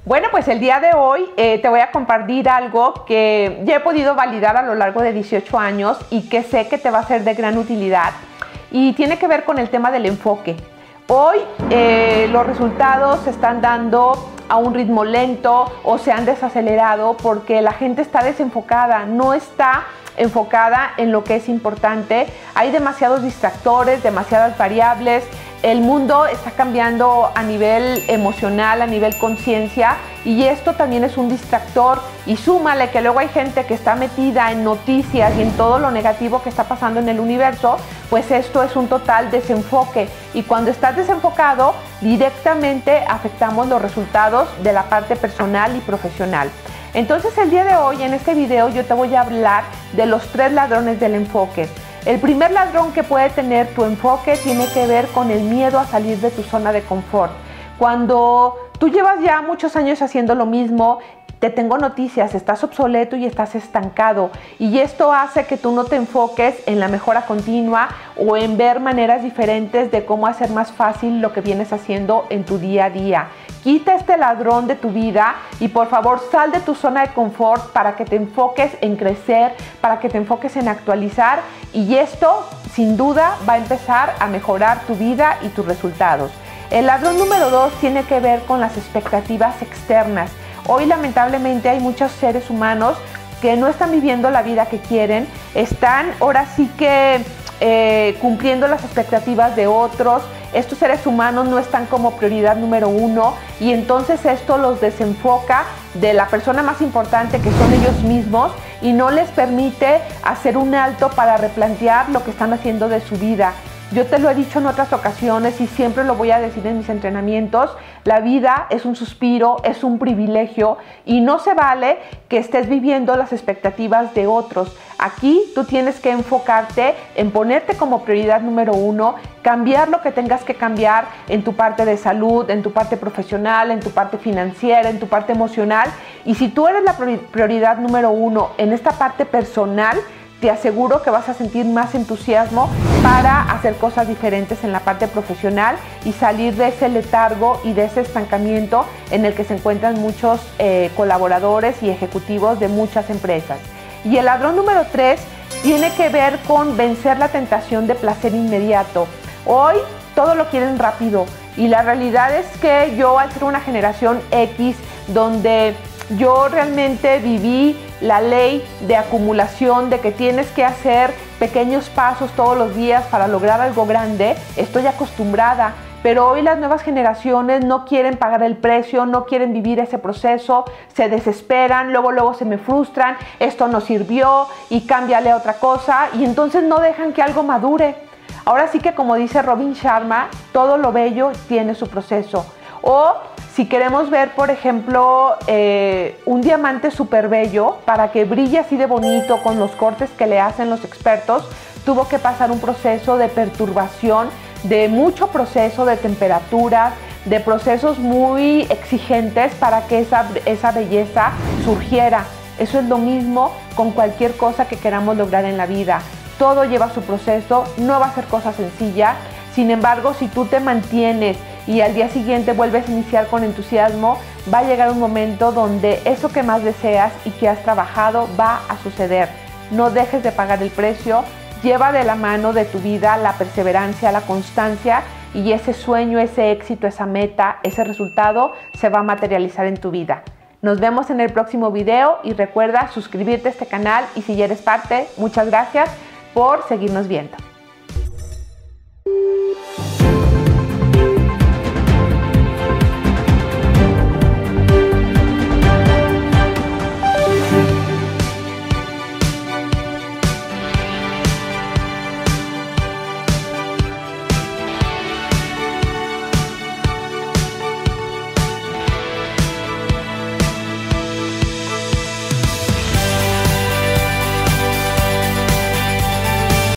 Bueno, pues el día de hoy te voy a compartir algo que ya he podido validar a lo largo de 18 años y que sé que te va a ser de gran utilidad, y tiene que ver con el tema del enfoque. Hoy los resultados se están dando a un ritmo lento o se han desacelerado porque la gente está desenfocada, no está enfocada en lo que es importante. Hay demasiados distractores, demasiadas variables. El mundo está cambiando a nivel emocional, a nivel conciencia, y esto también es un distractor. Y súmale que luego hay gente que está metida en noticias y en todo lo negativo que está pasando en el universo, pues esto es un total desenfoque. Y cuando estás desenfocado, directamente afectamos los resultados de la parte personal y profesional. Entonces el día de hoy, en este video, yo te voy a hablar de los 3 ladrones del enfoque. El primer ladrón que puede tener tu enfoque tiene que ver con el miedo a salir de tu zona de confort. Cuando tú llevas ya muchos años haciendo lo mismo, te tengo noticias, estás obsoleto y estás estancado, y esto hace que tú no te enfoques en la mejora continua o en ver maneras diferentes de cómo hacer más fácil lo que vienes haciendo en tu día a día. Quita este ladrón de tu vida y por favor sal de tu zona de confort para que te enfoques en crecer, para que te enfoques en actualizar, y esto sin duda va a empezar a mejorar tu vida y tus resultados. El ladrón número 2 tiene que ver con las expectativas externas. Hoy lamentablemente hay muchos seres humanos que no están viviendo la vida que quieren, están ahora sí que cumpliendo las expectativas de otros. Estos seres humanos no están como prioridad número 1, y entonces esto los desenfoca de la persona más importante, que son ellos mismos, y no les permite hacer un alto para replantear lo que están haciendo de su vida. Yo te lo he dicho en otras ocasiones y siempre lo voy a decir en mis entrenamientos: la vida es un suspiro, es un privilegio, y no se vale que estés viviendo las expectativas de otros. Aquí tú tienes que enfocarte en ponerte como prioridad número 1, cambiar lo que tengas que cambiar en tu parte de salud, en tu parte profesional, en tu parte financiera, en tu parte emocional. Y si tú eres la prioridad número 1 en esta parte personal, te aseguro que vas a sentir más entusiasmo para hacer cosas diferentes en la parte profesional y salir de ese letargo y de ese estancamiento en el que se encuentran muchos colaboradores y ejecutivos de muchas empresas. Y el ladrón número 3 tiene que ver con vencer la tentación de placer inmediato. Hoy todo lo quieren rápido, y la realidad es que yo, al ser una generación X, donde yo realmente viví la ley de acumulación, de que tienes que hacer pequeños pasos todos los días para lograr algo grande, estoy acostumbrada. Pero hoy las nuevas generaciones no quieren pagar el precio, no quieren vivir ese proceso, se desesperan, luego se me frustran, esto no sirvió y cámbiale a otra cosa, y entonces no dejan que algo madure. Ahora sí que, como dice Robin Sharma, todo lo bello tiene su proceso. O si queremos ver, por ejemplo, un diamante súper bello, para que brille así de bonito con los cortes que le hacen los expertos, tuvo que pasar un proceso de perturbación, de mucho proceso de temperaturas, de procesos muy exigentes para que esa belleza surgiera. Eso es lo mismo con cualquier cosa que queramos lograr en la vida. Todo lleva su proceso, no va a ser cosa sencilla. Sin embargo, si tú te mantienes y al día siguiente vuelves a iniciar con entusiasmo, va a llegar un momento donde eso que más deseas y que has trabajado va a suceder. No dejes de pagar el precio, lleva de la mano de tu vida la perseverancia, la constancia, y ese sueño, ese éxito, esa meta, ese resultado se va a materializar en tu vida. Nos vemos en el próximo video, y recuerda suscribirte a este canal, y si ya eres parte, muchas gracias por seguirnos viendo.